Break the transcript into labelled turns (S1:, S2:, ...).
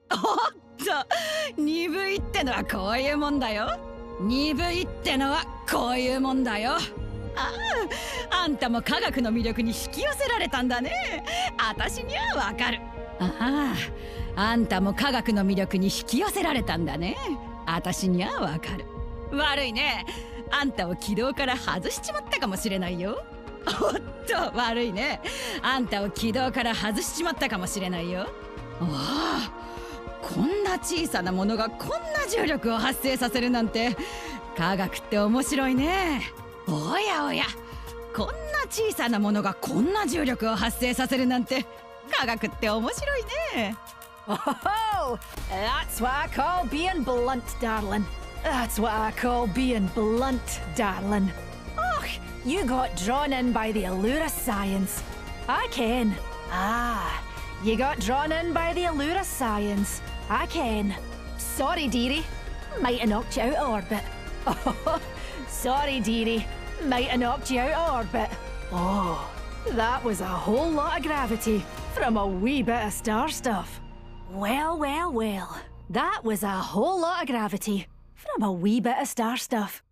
S1: おっと、鈍いってのはこういうもんだよ。鈍いってのはこういうもんだよ。あんたも科学の魅力に引き寄せられたんだね。私にはわかる。あんたも科学の魅力に引き寄せられたんだね。私にはわかる。悪いね。あんたを軌道から外しちまったかもしれないよ。おっと、悪いね。あんたを軌道から外しちまったかもしれないよ。こんな小さなものがこんな重力を発生させるなんて、科学って面白いね。おやおや、こんな小さなものがこんな重力を発生させるなんて、科学って面白いね。
S2: Oh, that's what I call being blunt, darling. That's what I call being blunt, darling. Oh, you got drawn in by the allure of science. I ken. You got drawn in by the allure of science. I ken. Sorry, dearie. Might have knocked you out of orbit. Oh, sorry, dearie. Might have knocked you out of orbit. Oh, that was a whole lot of gravity from a wee bit of star stuff. Well, well, well. That was a whole lot of gravity from a wee bit of star stuff.